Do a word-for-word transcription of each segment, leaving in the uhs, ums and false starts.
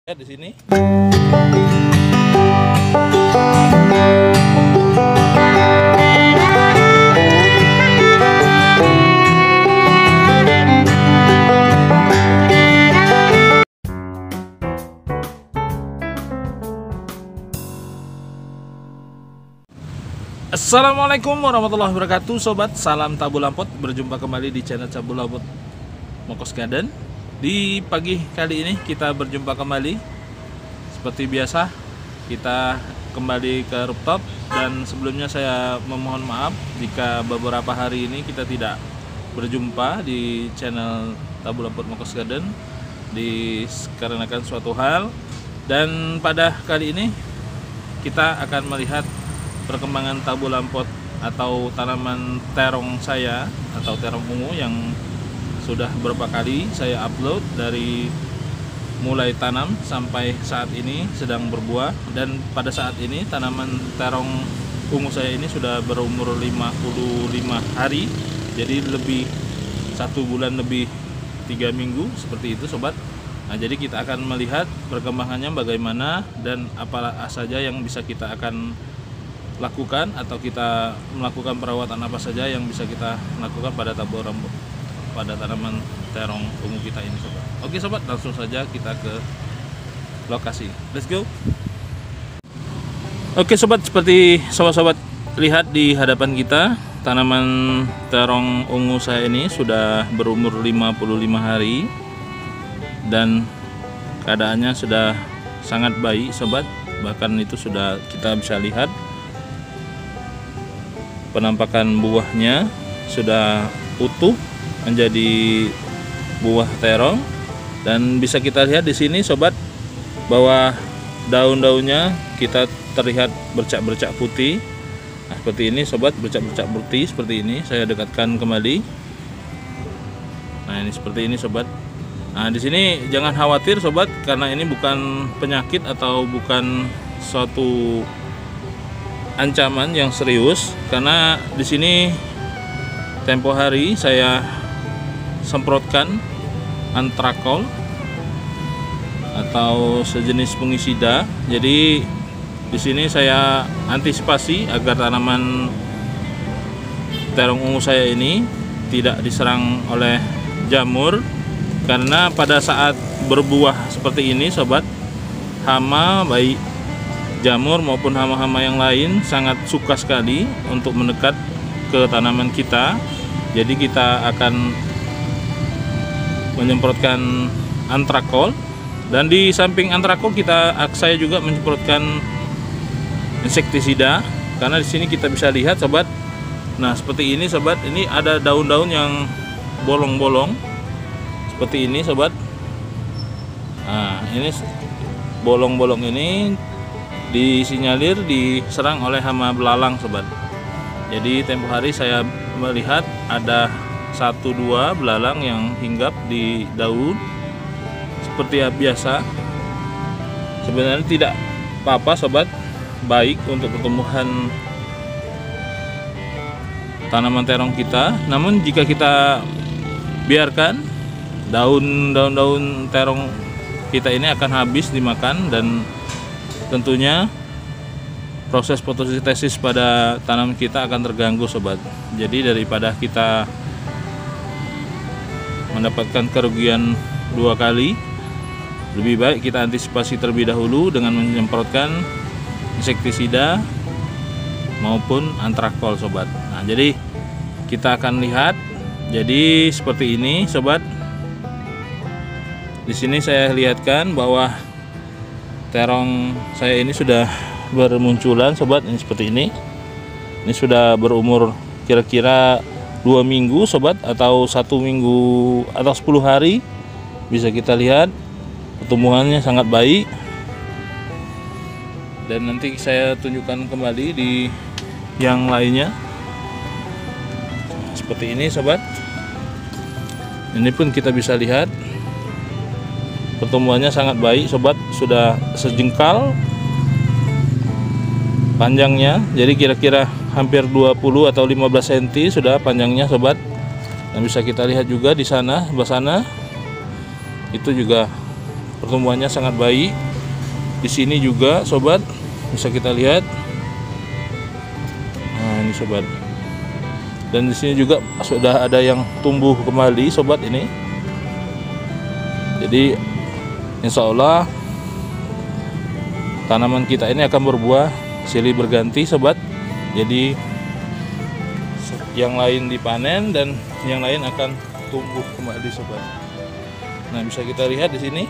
Ya di sini. Assalamualaikum warahmatullahi wabarakatuh, sobat. Salam Tabu Lampot. Berjumpa kembali di channel Tabu Lampot Mokos Garden. Di pagi kali ini kita berjumpa kembali. Seperti biasa, kita kembali ke rooftop. Dan sebelumnya saya memohon maaf jika beberapa hari ini kita tidak berjumpa di channel Tabu Lampot Mokos Garden dikarenakan suatu hal. Dan pada kali ini kita akan melihat perkembangan tabu lampot atau tanaman terong saya atau terong ungu yang sudah beberapa kali saya upload dari mulai tanam sampai saat ini sedang berbuah. Dan pada saat ini tanaman terong ungu saya ini sudah berumur lima puluh lima hari, jadi lebih satu bulan lebih tiga minggu seperti itu, sobat. Nah, jadi kita akan melihat perkembangannya bagaimana dan apa saja yang bisa kita akan lakukan atau kita melakukan perawatan apa saja yang bisa kita lakukan pada tabu rambut pada tanaman terong ungu kita ini, sobat. Oke, sobat, langsung saja kita ke lokasi. Let's go. Oke, sobat, seperti sobat-sobat lihat di hadapan kita, tanaman terong ungu saya ini sudah berumur lima puluh lima hari dan keadaannya sudah sangat baik, sobat. Bahkan itu sudah kita bisa lihat penampakan buahnya sudah utuh menjadi buah terong. Dan bisa kita lihat di sini, sobat, bahwa daun-daunnya kita terlihat bercak-bercak putih. Nah, seperti ini, sobat, bercak-bercak putih seperti ini. Saya dekatkan kembali. Nah, ini seperti ini, sobat. Nah, di sini jangan khawatir, sobat, karena ini bukan penyakit atau bukan suatu ancaman yang serius, karena di sini tempo hari saya semprotkan antrakol atau sejenis fungisida. Jadi di sini saya antisipasi agar tanaman terong ungu saya ini tidak diserang oleh jamur, karena pada saat berbuah seperti ini, sobat, hama baik jamur maupun hama-hama yang lain sangat suka sekali untuk mendekat ke tanaman kita. Jadi kita akan menyemprotkan antrakol, dan di samping antrakol kita saya juga menyemprotkan insektisida, karena di sini kita bisa lihat, sobat. Nah, seperti ini, sobat, ini ada daun-daun yang bolong-bolong seperti ini, sobat. Nah, ini bolong-bolong ini disinyalir diserang oleh hama belalang, sobat. Jadi tempo hari saya melihat ada satu dua belalang yang hinggap di daun seperti biasa. Sebenarnya tidak apa-apa, sobat, baik untuk pertumbuhan tanaman terong kita. Namun jika kita biarkan, daun-daun daun terong kita ini akan habis dimakan, dan tentunya proses fotosintesis pada tanaman kita akan terganggu, sobat. Jadi daripada kita mendapatkan kerugian dua kali, lebih baik kita antisipasi terlebih dahulu dengan menyemprotkan insektisida maupun antrakol, sobat. Nah, jadi kita akan lihat. Jadi seperti ini, sobat. Di sini saya lihatkan bahwa terong saya ini sudah bermunculan, sobat. Ini seperti ini. Ini sudah berumur kira-kira dua minggu, sobat, atau satu minggu atau sepuluh hari. Bisa kita lihat pertumbuhannya sangat baik. Dan nanti saya tunjukkan kembali di yang lainnya. Seperti ini, sobat. Ini pun kita bisa lihat pertumbuhannya sangat baik, sobat. Sudah sejengkal panjangnya, jadi kira-kira hampir dua puluh atau lima belas sentimeter sudah panjangnya, sobat. Dan bisa kita lihat juga di sana, sebelah sana itu juga pertumbuhannya sangat baik. Di sini juga sobat bisa kita lihat. Nah ini sobat, dan di sini juga sudah ada yang tumbuh kembali sobat ini. Jadi insya Allah tanaman kita ini akan berbuah silih berganti sobat. Jadi yang lain dipanen dan yang lain akan tumbuh kembali sobat. Nah bisa kita lihat di sini.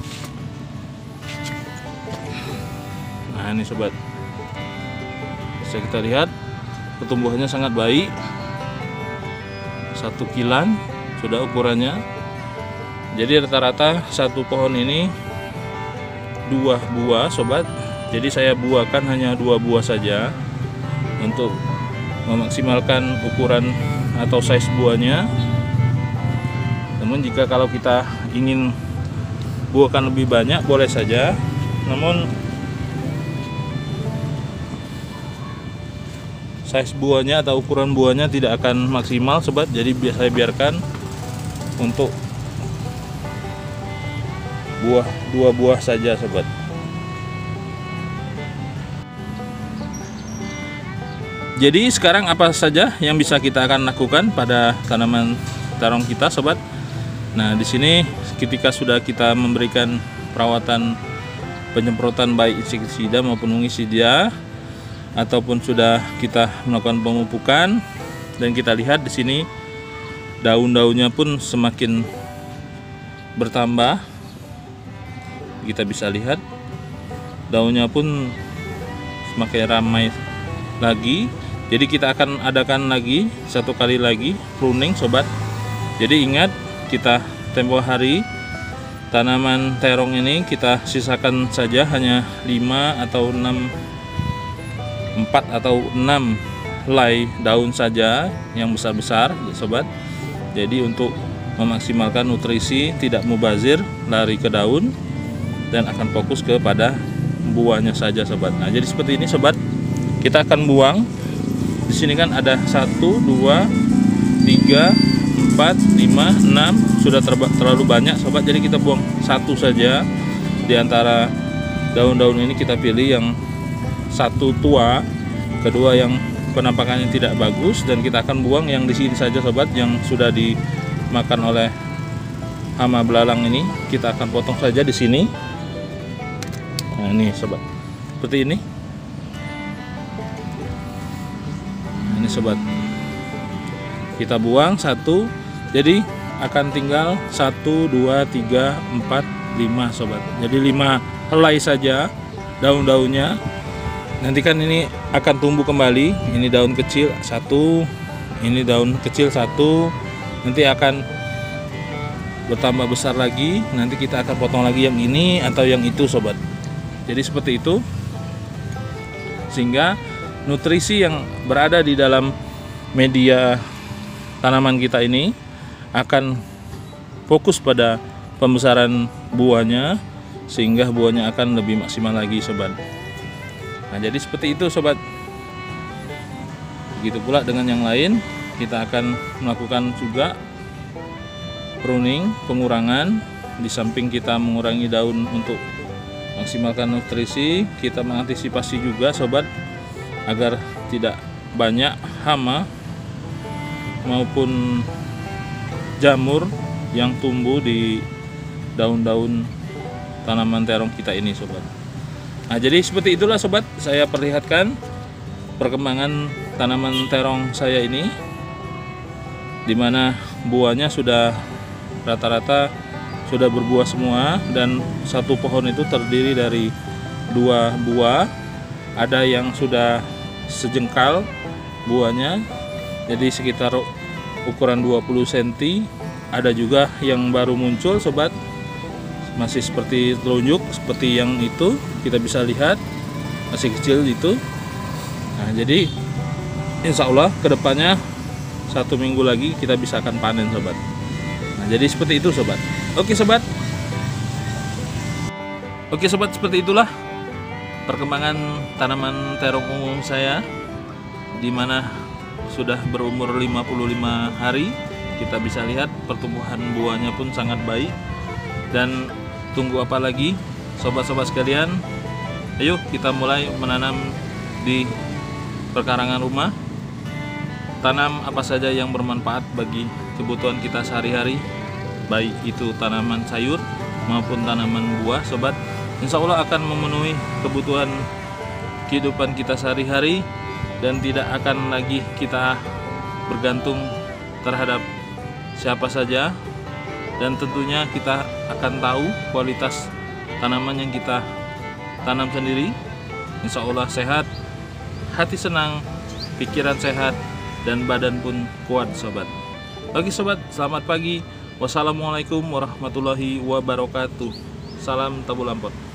Nah ini sobat, bisa kita lihat pertumbuhannya sangat baik. Satu kilan sudah ukurannya. Jadi rata-rata satu pohon ini dua buah sobat. Jadi saya buahkan hanya dua buah saja untuk memaksimalkan ukuran atau size buahnya. Namun jika kalau kita ingin buahkan lebih banyak boleh saja. Namun size buahnya atau ukuran buahnya tidak akan maksimal sobat. Jadi saya biarkan untuk buah dua buah saja sobat. Jadi sekarang apa saja yang bisa kita akan lakukan pada tanaman terong kita sobat? Nah di sini ketika sudah kita memberikan perawatan penyemprotan baik insektisida maupun fungisida, ataupun sudah kita melakukan pemupukan, dan kita lihat di sini daun-daunnya pun semakin bertambah. Kita bisa lihat daunnya pun semakin ramai lagi. Jadi kita akan adakan lagi satu kali lagi pruning sobat. Jadi ingat, kita tempo hari tanaman terong ini kita sisakan saja hanya lima atau enam empat atau enam helai daun saja yang besar-besar sobat. Jadi untuk memaksimalkan nutrisi, tidak mubazir lari ke daun dan akan fokus kepada buahnya saja sobat. Nah jadi seperti ini sobat, kita akan buang. Di sini kan ada satu, dua, tiga, empat, lima, enam, sudah terlalu banyak sobat. Jadi kita buang satu saja. Di antara daun-daun ini kita pilih yang satu tua, kedua yang penampakannya tidak bagus, dan kita akan buang yang di sini saja sobat, yang sudah dimakan oleh hama belalang ini. Kita akan potong saja di sini. Nah ini sobat, seperti ini. Nah, ini sobat, kita buang satu. Jadi akan tinggal satu, dua, tiga, empat, lima sobat. Jadi lima helai saja daun-daunnya. Nanti kan ini akan tumbuh kembali. Ini daun kecil satu, ini daun kecil satu, nanti akan bertambah besar lagi. Nanti kita akan potong lagi yang ini atau yang itu sobat. Jadi seperti itu, sehingga nutrisi yang berada di dalam media tanaman kita ini akan fokus pada pembesaran buahnya, sehingga buahnya akan lebih maksimal lagi sobat. Nah jadi seperti itu sobat. Begitu pula dengan yang lain, kita akan melakukan juga pruning, pengurangan. Di samping kita mengurangi daun untuk maksimalkan nutrisi, kita mengantisipasi juga sobat agar tidak banyak hama maupun jamur yang tumbuh di daun-daun tanaman terong kita ini sobat. Nah jadi seperti itulah sobat, saya perlihatkan perkembangan tanaman terong saya ini, dimana buahnya sudah rata-rata sudah berbuah semua, dan satu pohon itu terdiri dari dua buah. Ada yang sudah sejengkal buahnya, jadi sekitar ukuran dua puluh sentimeter. Ada juga yang baru muncul sobat, masih seperti telunjuk, seperti yang itu kita bisa lihat masih kecil itu. Nah jadi insya Allah kedepannya satu minggu lagi kita bisa akan panen sobat. Nah jadi seperti itu sobat. Oke sobat, oke sobat, seperti itulah perkembangan tanaman terong umum saya, dimana sudah berumur lima puluh lima hari. Kita bisa lihat pertumbuhan buahnya pun sangat baik, dan Tunggu apa lagi sobat-sobat sekalian? Ayo kita mulai menanam di perkarangan rumah. Tanam apa saja yang bermanfaat bagi kebutuhan kita sehari-hari, baik itu tanaman sayur maupun tanaman buah sobat. Insya Allah akan memenuhi kebutuhan kehidupan kita sehari-hari dan tidak akan lagi kita bergantung terhadap siapa saja, dan tentunya kita akan tahu kualitas tanaman yang kita tanam sendiri. Insya Allah sehat, hati senang, pikiran sehat, dan badan pun kuat sobat. Oke sobat, selamat pagi. Wassalamualaikum warahmatullahi wabarakatuh. Salam Tabu Lampot.